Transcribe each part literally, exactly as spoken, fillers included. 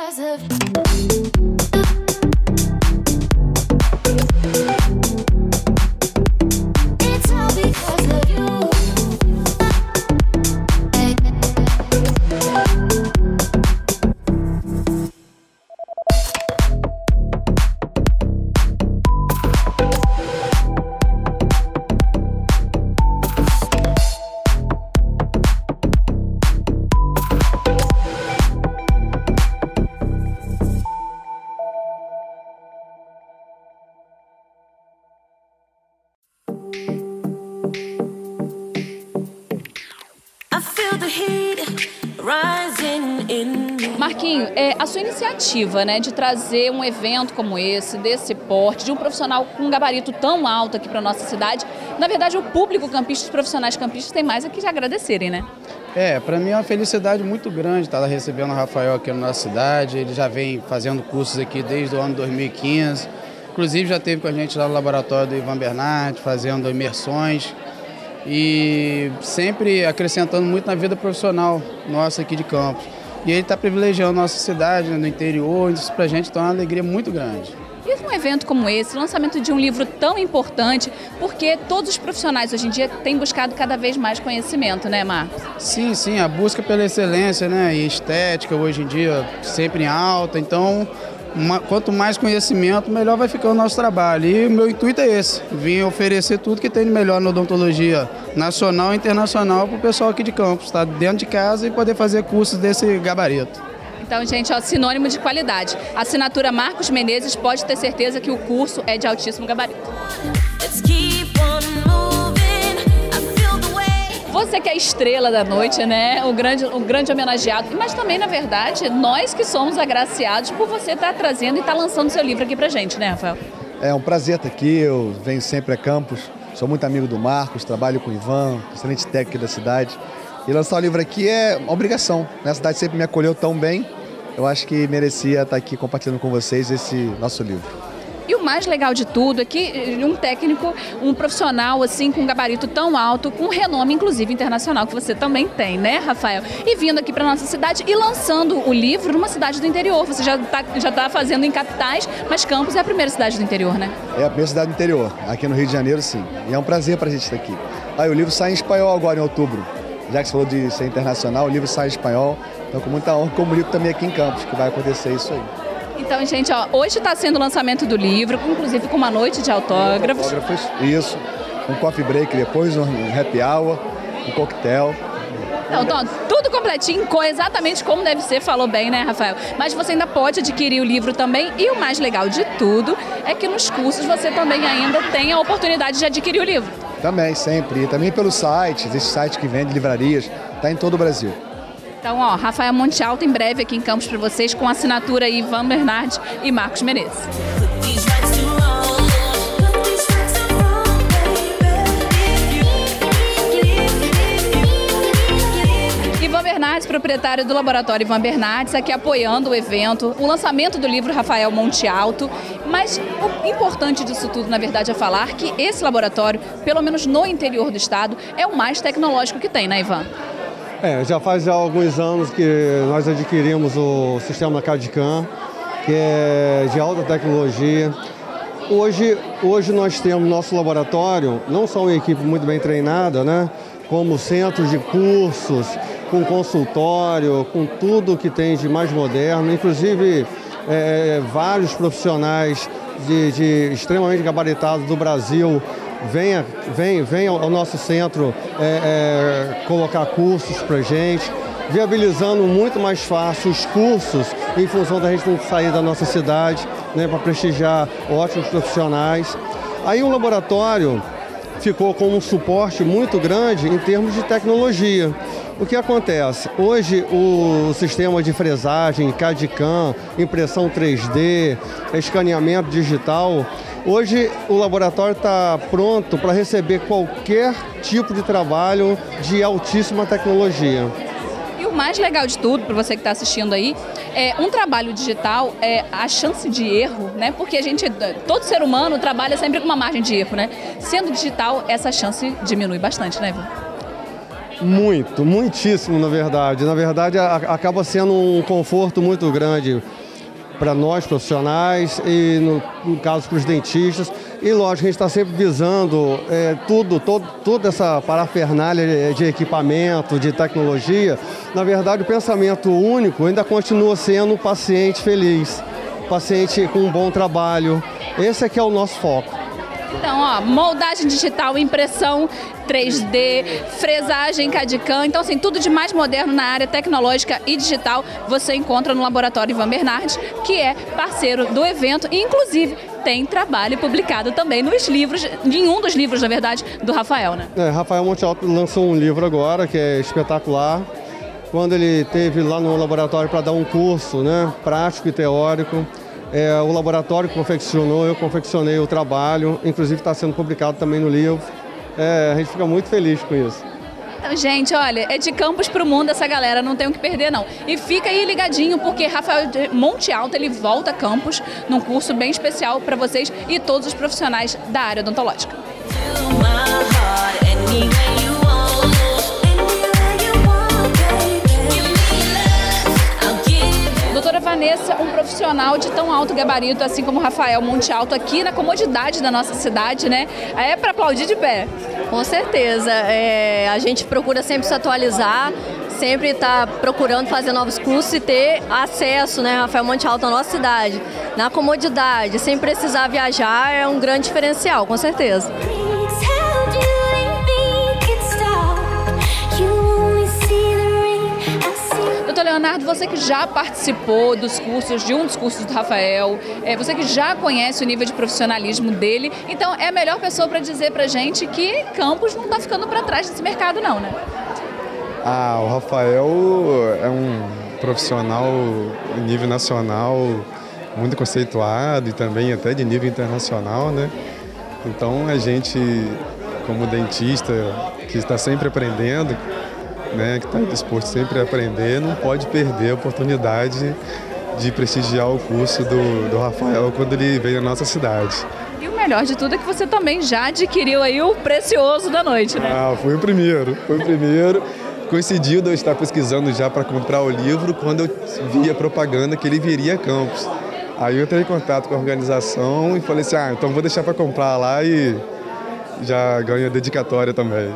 because of It's all because of you. Marquinhos, é, a sua iniciativa, né, de trazer um evento como esse, desse porte, de um profissional com um gabarito tão alto aqui para nossa cidade, na verdade o público campista, os profissionais campistas tem mais a que agradecerem, né? É, para mim é uma felicidade muito grande estar recebendo o Rafael aqui na nossa cidade. Ele já vem fazendo cursos aqui desde o ano dois mil e quinze, inclusive já esteve com a gente lá no laboratório do Ivan Bernardes, fazendo imersões e sempre acrescentando muito na vida profissional nossa aqui de Campos. E ele está privilegiando a nossa cidade, né, no interior, isso para a gente está uma alegria muito grande. E um evento como esse, o lançamento de um livro tão importante, porque todos os profissionais hoje em dia têm buscado cada vez mais conhecimento, né, Marcos? Sim, sim, a busca pela excelência, né, e estética hoje em dia sempre em alta, então uma, quanto mais conhecimento, melhor vai ficar o nosso trabalho. E o meu intuito é esse, vir oferecer tudo que tem de melhor na odontologia nacional e internacional para o pessoal aqui de Campos, estar dentro de casa e poder fazer cursos desse gabarito. Então, gente, ó, sinônimo de qualidade. Assinatura Marcos Menezes, pode ter certeza que o curso é de altíssimo gabarito. Você que é a estrela da noite, né? O grande, o grande homenageado. Mas também, na verdade, nós que somos agraciados por você estar trazendo e estar lançando seu livro aqui pra gente, né, Rafael? É um prazer estar aqui, eu venho sempre a Campos, sou muito amigo do Marcos, trabalho com o Ivan, excelente técnico da cidade. E lançar o livro aqui é uma obrigação, né? A cidade sempre me acolheu tão bem, eu acho que merecia estar aqui compartilhando com vocês esse nosso livro. E o mais legal de tudo é que um técnico, um profissional assim com um gabarito tão alto, com renome inclusive internacional, que você também tem, né, Rafael? E vindo aqui para nossa cidade e lançando o livro numa cidade do interior. Você já está já tá fazendo em capitais, mas Campos é a primeira cidade do interior, né? É a primeira cidade do interior, aqui no Rio de Janeiro, sim. E é um prazer para a gente estar aqui. Aí, o livro sai em espanhol agora em outubro. Já que você falou de ser internacional, o livro sai em espanhol. Então, com muita honra, comunico também aqui em Campos, que vai acontecer isso aí. Então, gente, ó, hoje está sendo o lançamento do livro, inclusive com uma noite de autógrafos. Autógrafos, isso. Um coffee break depois, um happy hour, um coquetel. Então, então, tudo completinho, com exatamente como deve ser, falou bem, né, Rafael? Mas você ainda pode adquirir o livro também, e o mais legal de tudo é que nos cursos você também ainda tem a oportunidade de adquirir o livro. Também, sempre. E também pelo site, existe site que vende livrarias, está em todo o Brasil. Então, ó, Rafael Monte Alto em breve aqui em Campos para vocês, com a assinatura Ivan Bernardes e Marcos Menezes. Ivan Bernardes, proprietário do Laboratório Ivan Bernardes, aqui apoiando o evento, o lançamento do livro Rafael Monte Alto. Mas o importante disso tudo, na verdade, é falar que esse laboratório, pelo menos no interior do estado, é o mais tecnológico que tem, né, Ivan? É, já faz já alguns anos que nós adquirimos o sistema CAD/CAM, que é de alta tecnologia. Hoje, hoje nós temos nosso laboratório, não só uma equipe muito bem treinada, né, como centros de cursos, com consultório, com tudo que tem de mais moderno, inclusive é, vários profissionais de, de extremamente gabaritados do Brasil Venha, vem, vem ao nosso centro é, é, colocar cursos para gente, viabilizando muito mais fácil os cursos em função da gente não sair da nossa cidade, né, para prestigiar ótimos profissionais. Aí o laboratório ficou com um suporte muito grande em termos de tecnologia. O que acontece? Hoje o sistema de fresagem, CAD/CAM, impressão três D, escaneamento digital, hoje o laboratório está pronto para receber qualquer tipo de trabalho de altíssima tecnologia. E o mais legal de tudo, para você que está assistindo aí, é um trabalho digital, é a chance de erro, né? Porque a gente, todo ser humano trabalha sempre com uma margem de erro, né? Sendo digital, essa chance diminui bastante, né, Ivan? Muito, muitíssimo, na verdade. Na verdade, a, acaba sendo um conforto muito grande para nós profissionais e, no, no caso, para os dentistas. E, lógico, a gente está sempre visando é, tudo, todo, toda essa parafernália de equipamento, de tecnologia. Na verdade, o pensamento único ainda continua sendo o paciente feliz, paciente com um bom trabalho. Esse é que é o nosso foco. Então, ó, moldagem digital, impressão três D, fresagem C A D C A M, então assim, tudo de mais moderno na área tecnológica e digital você encontra no Laboratório Ivan Bernardes, que é parceiro do evento e inclusive tem trabalho publicado também nos livros, em um dos livros, na verdade, do Rafael, né? É, Rafael Monte Alto lançou um livro agora, que é espetacular. Quando ele esteve lá no laboratório para dar um curso, né, prático e teórico, É, o laboratório confeccionou, eu confeccionei o trabalho, inclusive está sendo publicado também no livro. É, a gente fica muito feliz com isso. Então, gente, olha, é de Campos para o mundo essa galera, não tem o que perder não. E fica aí ligadinho, porque Rafael Monte Alto, ele volta a Campos num curso bem especial para vocês e todos os profissionais da área odontológica. Doutora Vanessa, um profissional de tão alto gabarito, assim como Rafael Monte Alto, aqui na comodidade da nossa cidade, né? É para aplaudir de pé. Com certeza. É, a gente procura sempre se atualizar, sempre está procurando fazer novos cursos e ter acesso, né, Rafael Monte Alto, à nossa cidade. Na comodidade, sem precisar viajar, é um grande diferencial, com certeza. Leonardo, você que já participou dos cursos, de um dos cursos do Rafael, é, você que já conhece o nível de profissionalismo dele, então é a melhor pessoa para dizer pra gente que Campos não está ficando para trás desse mercado não, né? Ah, o Rafael é um profissional de nível nacional muito conceituado e também até de nível internacional, né? Então a gente, como dentista, que está sempre aprendendo, né, que está disposto sempre a aprender, não pode perder a oportunidade de prestigiar o curso do, do Rafael quando ele vem à nossa cidade. E o melhor de tudo é que você também já adquiriu aí o precioso da noite, né? Ah, foi o primeiro, foi o primeiro. Coincidiu de eu estar pesquisando já para comprar o livro quando eu vi a propaganda que ele viria a Campos. Aí eu entrei em contato com a organização e falei assim, ah, então vou deixar para comprar lá e já ganho a dedicatória também.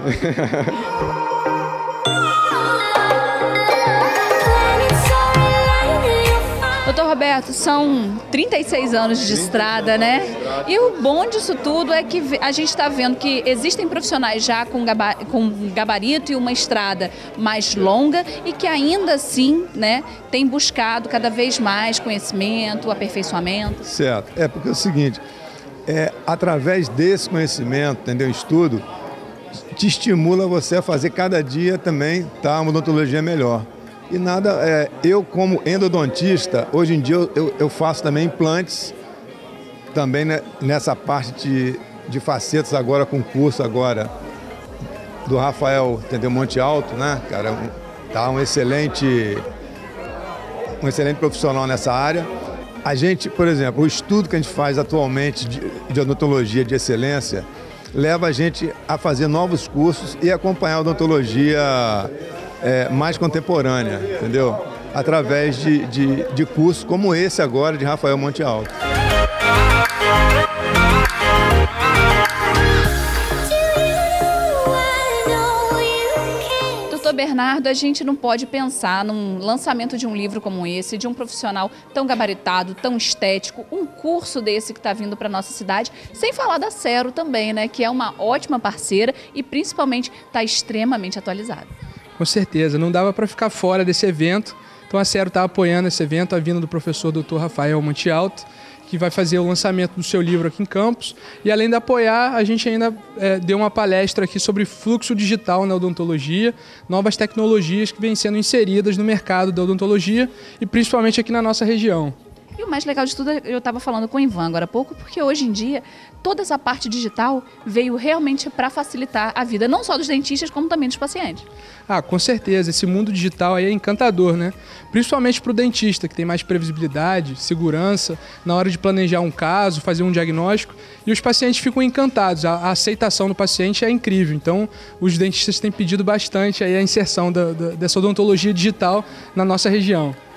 Doutor Roberto, são trinta e seis anos de estrada, né? E o bom disso tudo é que a gente está vendo que existem profissionais já com, gaba com gabarito e uma estrada mais longa e que ainda assim, né, tem buscado cada vez mais conhecimento, aperfeiçoamento. Certo. É porque é o seguinte, é, através desse conhecimento, entendeu, estudo, te estimula você a fazer cada dia também, tá, uma odontologia melhor. E nada, é, eu como endodontista, hoje em dia eu, eu, eu faço também implantes, também né, nessa parte de, de facetas agora com curso agora do Rafael, entendeu, Monte Alto, né, cara, um, tá um excelente, um excelente profissional nessa área. A gente, por exemplo, o estudo que a gente faz atualmente de, de odontologia de excelência leva a gente a fazer novos cursos e acompanhar a odontologia É, mais contemporânea, entendeu? Através de, de, de cursos como esse agora de Rafael Monte Alto. Doutor Bernardo, a gente não pode pensar num lançamento de um livro como esse, de um profissional tão gabaritado, tão estético, um curso desse que está vindo para a nossa cidade, sem falar da Cero também, né? Que é uma ótima parceira e principalmente está extremamente atualizada. Com certeza, não dava para ficar fora desse evento. Então a Cero está apoiando esse evento, a vinda do professor doutor Rafael Monte Alto, que vai fazer o lançamento do seu livro aqui em Campos. E além de apoiar, a gente ainda é, deu uma palestra aqui sobre fluxo digital na odontologia, novas tecnologias que vêm sendo inseridas no mercado da odontologia e principalmente aqui na nossa região. E E o mais legal de tudo, eu estava falando com o Ivan agora há pouco, porque hoje em dia toda essa parte digital veio realmente para facilitar a vida, não só dos dentistas, como também dos pacientes. Ah, com certeza. Esse mundo digital aí é encantador, né? Principalmente para o dentista, que tem mais previsibilidade, segurança, na hora de planejar um caso, fazer um diagnóstico. E os pacientes ficam encantados. A, a aceitação do paciente é incrível. Então, os dentistas têm pedido bastante aí a inserção da, da, dessa odontologia digital na nossa região.